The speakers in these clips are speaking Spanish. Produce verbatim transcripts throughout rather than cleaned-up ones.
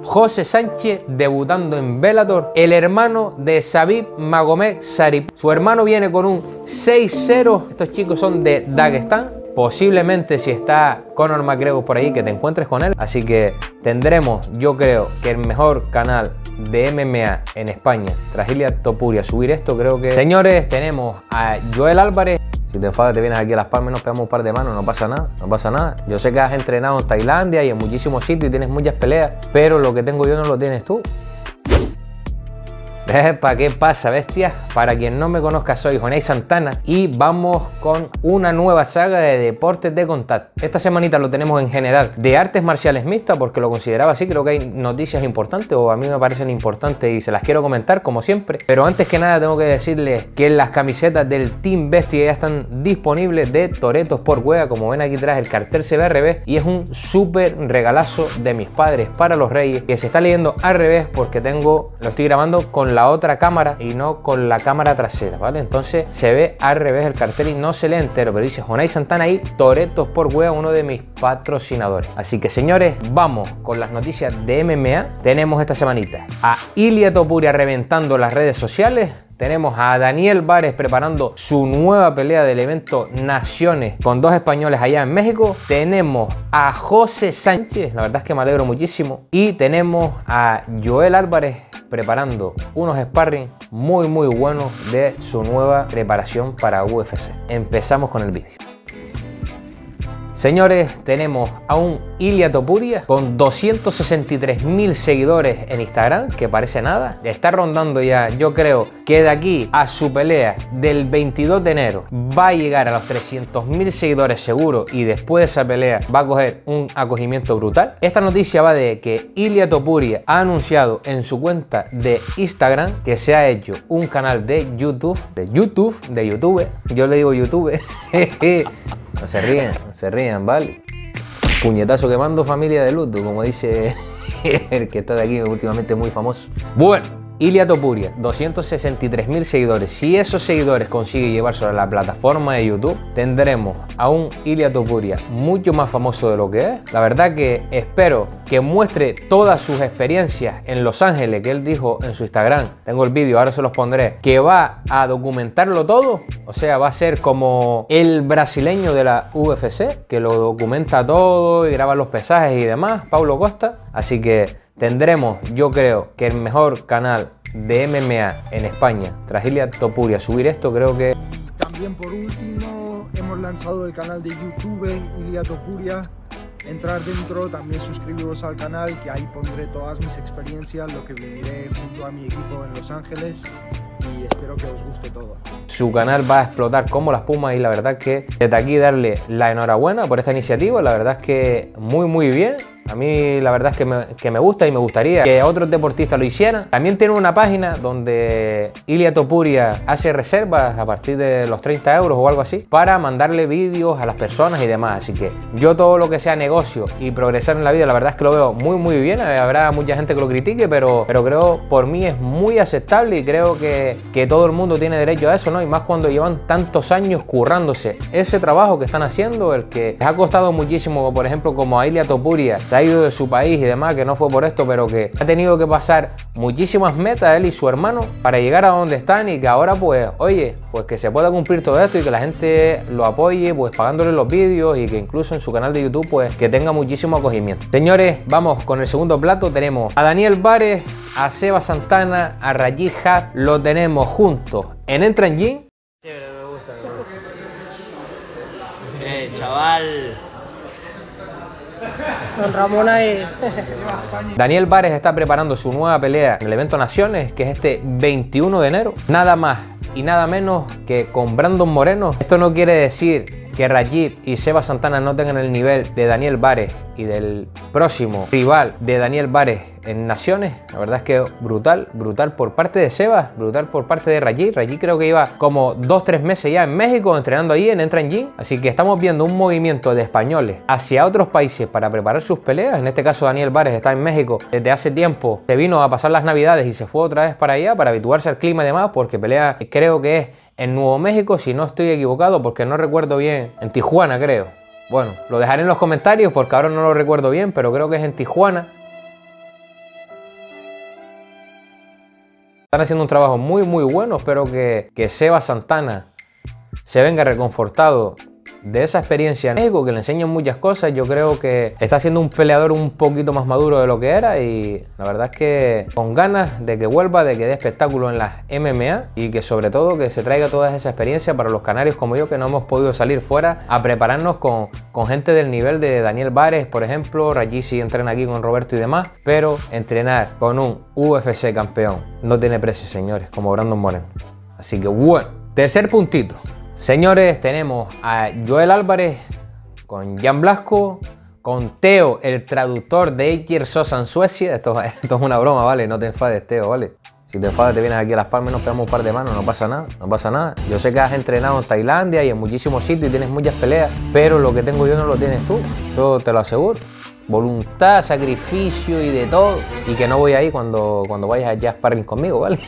José Sánchez debutando en Bellator, el hermano de Khabib Magomed Sharipov. Su hermano viene con un seis cero. Estos chicos son de Dagestán. Posiblemente si está Conor McGregor por ahí, que te encuentres con él. Así que tendremos, yo creo, que el mejor canal de M M A en España, tras Ilia Topuria, subir esto, creo que... Señores, tenemos a Joel Álvarez. Si te enfadas, te vienes aquí a Las Palmas y nos pegamos un par de manos, no pasa nada, no pasa nada. Yo sé que has entrenado en Tailandia y en muchísimos sitios y tienes muchas peleas, pero lo que tengo yo no lo tienes tú. ¿Para qué pasa, bestia? Para quien no me conozca, soy Jonay Santana y vamos con una nueva saga de deportes de contacto. Esta semanita lo tenemos en general de artes marciales mixtas, porque lo consideraba así. Creo que hay noticias importantes, o a mí me parecen importantes, y se las quiero comentar como siempre. Pero antes que nada tengo que decirles que las camisetas del Team Bestia ya están disponibles de Toretto Sportswear. Como ven aquí atrás, el cartel se ve al revés y es un súper regalazo de mis padres para los Reyes, que se está leyendo al revés porque tengo, lo estoy grabando con la la otra cámara y no con la cámara trasera, ¿vale? Entonces se ve al revés el cartel y no se lee entero, pero dice Jonay Santana ahí, Toretto Sportswear, uno de mis patrocinadores. Así que, señores, vamos con las noticias de M M A. Tenemos esta semanita a Ilia Topuria reventando las redes sociales. Tenemos a Daniel Vares preparando su nueva pelea del evento Naciones con dos españoles allá en México. Tenemos a José Sánchez, la verdad es que me alegro muchísimo. Y tenemos a Joel Álvarez preparando unos sparring muy muy buenos de su nueva preparación para U F C. Empezamos con el vídeo. Señores, tenemos a un Ilia Topuria con doscientos sesenta y tres mil seguidores en Instagram, que parece nada. Está rondando ya, yo creo que de aquí a su pelea del veintidós de enero va a llegar a los trescientos mil seguidores seguro, y después de esa pelea va a coger un acogimiento brutal. Esta noticia va de que Ilia Topuria ha anunciado en su cuenta de Instagram que se ha hecho un canal de YouTube, de YouTube, de YouTube, yo le digo YouTube. No se ríen, no se rían, ¿vale? Puñetazo quemando, familia de luto, como dice el que está de aquí últimamente muy famoso. Bueno, Ilia Topuria, doscientos sesenta y tres mil seguidores. Si esos seguidores consigue llevarse a la plataforma de YouTube, tendremos a un Ilia Topuria mucho más famoso de lo que es. La verdad que espero que muestre todas sus experiencias en Los Ángeles, que él dijo en su Instagram. Tengo el vídeo, ahora se los pondré. Que va a documentarlo todo. O sea, va a ser como el brasileño de la U F C, que lo documenta todo y graba los pesajes y demás, Paulo Costa. Así que tendremos, yo creo, que el mejor canal de M M A en España, tras Ilia Topuria subir esto, creo que... También, por último, hemos lanzado el canal de YouTube Ilia Topuria. Entrar dentro, también suscribiros al canal, que ahí pondré todas mis experiencias, lo que viviré junto a mi equipo en Los Ángeles, y espero que os guste todo. Su canal va a explotar como la espuma, y la verdad es que desde aquí darle la enhorabuena por esta iniciativa. La verdad es que muy muy bien. A mí la verdad es que me, que me gusta, y me gustaría que otros deportistas lo hicieran. También tiene una página donde Ilia Topuria hace reservas a partir de los treinta euros o algo así, para mandarle vídeos a las personas y demás. Así que yo todo lo que sea negocio y progresar en la vida, la verdad es que lo veo muy muy bien. Habrá mucha gente que lo critique, pero, pero creo por mí es muy aceptable, y creo que, que todo el mundo tiene derecho a eso, ¿no? Y más cuando llevan tantos años currándose ese trabajo que están haciendo, el que les ha costado muchísimo, por ejemplo, como a Ilia Topuria, se ha ido de su país y demás, que no fue por esto, pero que ha tenido que pasar muchísimas metas él y su hermano para llegar a donde están, y que ahora pues, oye, pues que se pueda cumplir todo esto y que la gente lo apoye, pues pagándole los vídeos, y que incluso en su canal de YouTube pues que tenga muchísimo acogimiento. Señores, vamos con el segundo plato. Tenemos a Daniel Vares, a Seba Santana, a Rajib Haq, lo tenemos juntos en Entra en Gym. Sí, me gusta, me gusta. Eh, chaval. Don Ramón ahí. Daniel Vares está preparando su nueva pelea en el evento Naciones, que es este veintiuno de enero. Nada más y nada menos que con Brandon Moreno. Esto no quiere decir que Rajib y Seba Santana no tengan el nivel de Daniel Vares y del próximo rival de Daniel Vares en Naciones. La verdad es que brutal, brutal por parte de Seba, brutal por parte de Rajib. Rajib creo que iba como dos tres meses ya en México entrenando allí en Entra en Gym. Así que estamos viendo un movimiento de españoles hacia otros países para preparar sus peleas. En este caso Daniel Vares está en México desde hace tiempo. Se vino a pasar las navidades y se fue otra vez para allá para habituarse al clima y demás, porque pelea, creo que es en Nuevo México, si no estoy equivocado, porque no recuerdo bien. En Tijuana, creo. Bueno, lo dejaré en los comentarios porque ahora no lo recuerdo bien, pero creo que es en Tijuana. Están haciendo un trabajo muy muy bueno. Espero que, que Seba Santana se venga reconfortado de esa experiencia en México, que le enseñan muchas cosas. Yo creo que está siendo un peleador un poquito más maduro de lo que era, y la verdad es que con ganas de que vuelva, de que dé espectáculo en las M M A, y que sobre todo que se traiga toda esa experiencia para los canarios como yo, que no hemos podido salir fuera a prepararnos con, con gente del nivel de Daniel Vares, por ejemplo. Rayisi entrena aquí con Roberto y demás, pero entrenar con un U F C campeón no tiene precio, señores, como Brandon Moreno. Así que bueno, tercer puntito. Señores, tenemos a Joel Álvarez con Jan Blasco, con Teo, el traductor de Eijer Sosa en Suecia. Esto, esto es una broma, ¿vale? No te enfades, Teo, ¿vale? Si te enfadas te vienes aquí a Las Palmas y nos pegamos un par de manos, no pasa nada, no pasa nada. Yo sé que has entrenado en Tailandia y en muchísimos sitios y tienes muchas peleas, pero lo que tengo yo no lo tienes tú, yo te lo aseguro. Voluntad, sacrificio y de todo. Y que no voy ahí cuando, cuando vayas allá a sparring conmigo, ¿vale?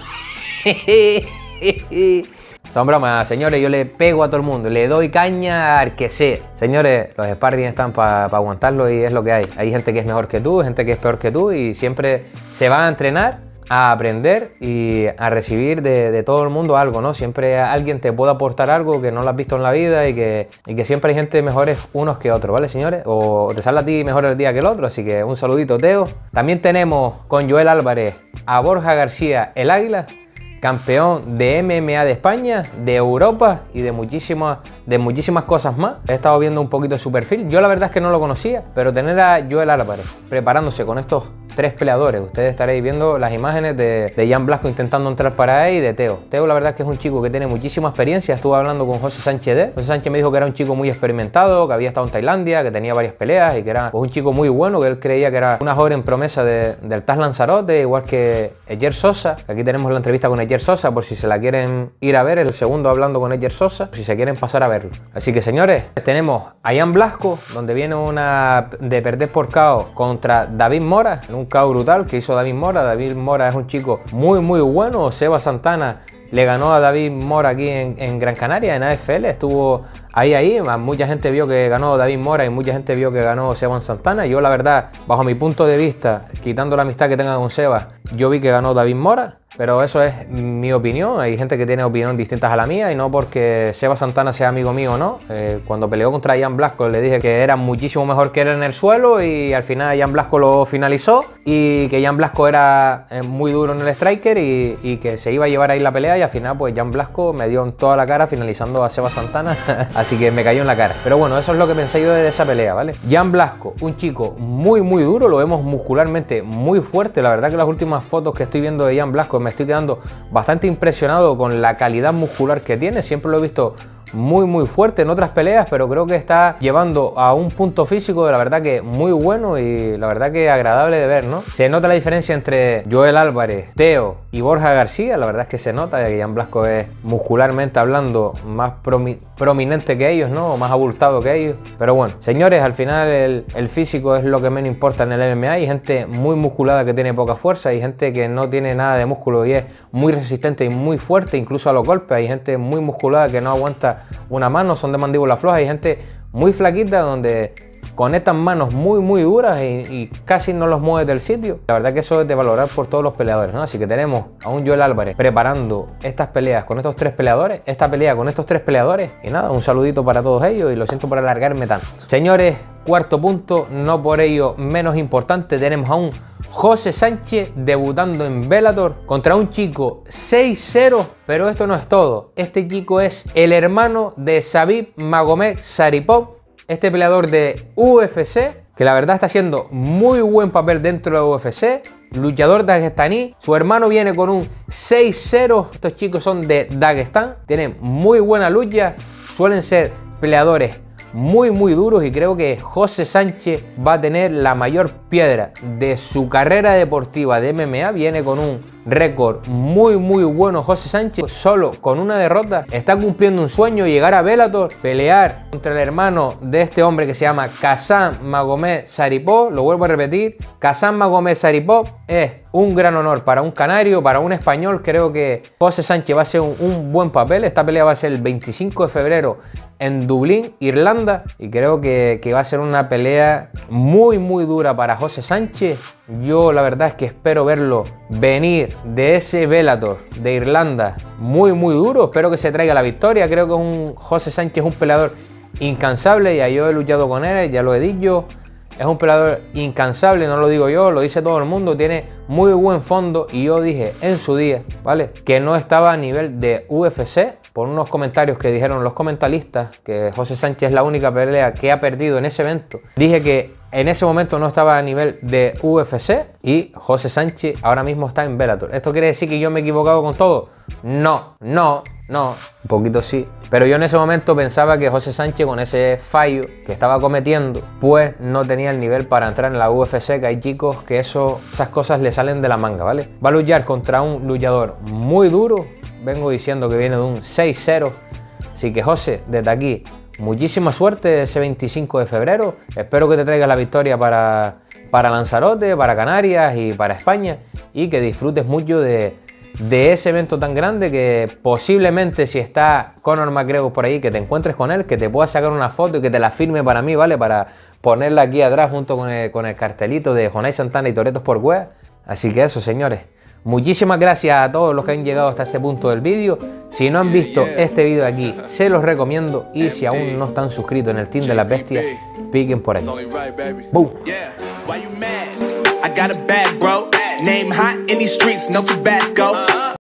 Son bromas, señores, yo le pego a todo el mundo, le doy caña al que sea. Señores, los sparring están para pa aguantarlo y es lo que hay. Hay gente que es mejor que tú, gente que es peor que tú, y siempre se va a entrenar, a aprender y a recibir de, de todo el mundo algo, ¿no? Siempre alguien te puede aportar algo que no lo has visto en la vida, y que, y que siempre hay gente mejores unos que otros, ¿vale, señores? O te sale a ti mejor el día que el otro, así que un saludito, Teo. También tenemos con Joel Álvarez a Borja García, el Águila, campeón de M M A de España, de Europa y de muchísimas, de muchísimas cosas más. He estado viendo un poquito su perfil. Yo la verdad es que no lo conocía, pero tener a Joel Álvarez preparándose con estos tres peleadores, ustedes estaréis viendo las imágenes de, de Jan Blasco intentando entrar para ahí, y de Teo. Teo la verdad es que es un chico que tiene muchísima experiencia. Estuve hablando con José Sánchez de. José Sánchez me dijo que era un chico muy experimentado, que había estado en Tailandia, que tenía varias peleas y que era pues, un chico muy bueno, que él creía que era una joven promesa de, del T A S Lanzarote, igual que Eijer Sosa. Aquí tenemos la entrevista con Eijer Sosa, por si se la quieren ir a ver, el segundo hablando con Eijer Sosa, si se quieren pasar a verlo. Así que señores, tenemos a Jan Blasco, donde viene una de perder por K O contra David Mora, en un K O brutal que hizo David Mora. David Mora es un chico muy muy bueno. Seba Santana le ganó a David Mora aquí en, en Gran Canaria, en A F L, estuvo ahí ahí, mucha gente vio que ganó David Mora y mucha gente vio que ganó Seba Santana. Yo la verdad, bajo mi punto de vista, quitando la amistad que tenga con Seba, yo vi que ganó David Mora, pero eso es mi opinión. Hay gente que tiene opinión distintas a la mía, y no porque Seba Santana sea amigo mío o no. Eh, cuando peleó contra Jan Blasco le dije que era muchísimo mejor que él en el suelo, y al final Jan Blasco lo finalizó, y que Jan Blasco era eh, muy duro en el striker, y, y que se iba a llevar ahí la pelea, y al final pues Jan Blasco me dio en toda la cara finalizando a Seba Santana. Así que me cayó en la cara. Pero bueno, eso es lo que pensé yo de esa pelea, ¿vale? Jan Blasco, un chico muy muy duro, lo vemos muscularmente muy fuerte. La verdad que las últimas fotos que estoy viendo de Jan Blasco me estoy quedando bastante impresionado con la calidad muscular que tiene. Siempre lo he visto muy muy fuerte en otras peleas, pero creo que está llevando a un punto físico de la verdad que muy bueno, y la verdad que agradable de ver, ¿no? Se nota la diferencia entre Joel Álvarez, Teo y Borja García. La verdad es que se nota que Jan Blasco es muscularmente hablando más promi prominente que ellos, ¿no? O más abultado que ellos. Pero bueno, señores, al final el, el físico es lo que menos importa en el M M A. Hay gente muy musculada que tiene poca fuerza, hay gente que no tiene nada de músculo y es muy resistente y muy fuerte, incluso a los golpes. Hay gente muy musculada que no aguanta una mano, son de mandíbula floja. Hay gente muy flaquita donde conectan manos muy muy duras y, y casi no los mueve del sitio. La verdad que eso es de valorar por todos los peleadores, ¿no? Así que tenemos a un Joel Álvarez preparando estas peleas con estos tres peleadores, esta pelea con estos tres peleadores, y nada, un saludito para todos ellos, y lo siento por alargarme tanto. Señores, cuarto punto, no por ello menos importante, tenemos a un José Sánchez debutando en Bellator contra un chico seis cero, pero esto no es todo. Este chico es el hermano de Khabib Magomed Sharipov, este peleador de U F C, que la verdad está haciendo muy buen papel dentro de U F C, luchador dagestaní. Su hermano viene con un seis cero, estos chicos son de Dagestán, tienen muy buena lucha, suelen ser peleadores muy muy duros, y creo que José Sánchez va a tener la mayor piedra de su carrera deportiva de M M A. Viene con un récord muy muy bueno José Sánchez, solo con una derrota está cumpliendo un sueño: llegar a Bellator, pelear contra el hermano de este hombre que se llama Kazan Magomed Sharipov. Lo vuelvo a repetir, Kazan Magomed Sharipov es un gran honor para un canario, para un español. Creo que José Sánchez va a hacer un, un buen papel. Esta pelea va a ser el veinticinco de febrero en Dublín, Irlanda, y creo que, que va a ser una pelea muy muy dura para José Sánchez. Yo la verdad es que espero verlo venir de ese Bellator de Irlanda muy muy duro. Espero que se traiga la victoria. Creo que un José Sánchez es un peleador incansable, ya yo he luchado con él, ya lo he dicho. Es un peleador incansable, no lo digo yo, lo dice todo el mundo, tiene muy buen fondo, y yo dije en su día, ¿vale?, que no estaba a nivel de U F C, por unos comentarios que dijeron los comentaristas, que José Sánchez es la única pelea que ha perdido en ese evento. Dije que en ese momento no estaba a nivel de U F C, y José Sánchez ahora mismo está en Bellator. ¿Esto quiere decir que yo me he equivocado con todo? No, no, no, un poquito sí. Pero yo en ese momento pensaba que José Sánchez, con ese fallo que estaba cometiendo, pues no tenía el nivel para entrar en la U F C, que hay chicos que eso, esas cosas le salen de la manga, ¿vale? Va a luchar contra un luchador muy duro, vengo diciendo que viene de un seis cero, así que José, desde aquí, muchísima suerte ese veinticinco de febrero, espero que te traigas la victoria para, para Lanzarote, para Canarias y para España, y que disfrutes mucho de... de ese evento tan grande, que posiblemente, si está Conor McGregor por ahí, que te encuentres con él, que te pueda sacar una foto y que te la firme para mí, ¿vale? Para ponerla aquí atrás junto con el, con el cartelito de Jonay Santana y Toretto Sportswear. Así que eso, señores, muchísimas gracias a todos los que han llegado hasta este punto del vídeo. Si no han visto este vídeo de aquí, se los recomiendo, y si aún no están suscritos en el Team de las Bestias, piquen por aquí. ¡Boom! Name hot in these streets, no Tabasco.